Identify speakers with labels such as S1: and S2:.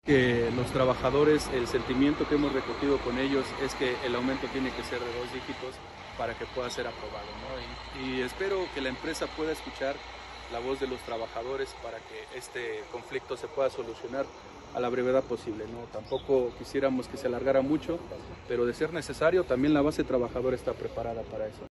S1: que los trabajadores, el sentimiento que hemos recogido con ellos es que el aumento tiene que ser de 2 dígitos para que pueda ser aprobado, ¿no? Y espero que la empresa pueda escuchar la voz de los trabajadores para que este conflicto se pueda solucionar a la brevedad posible, ¿no? Tampoco quisiéramos que se alargara mucho, pero de ser necesario también la base trabajadora está preparada para eso.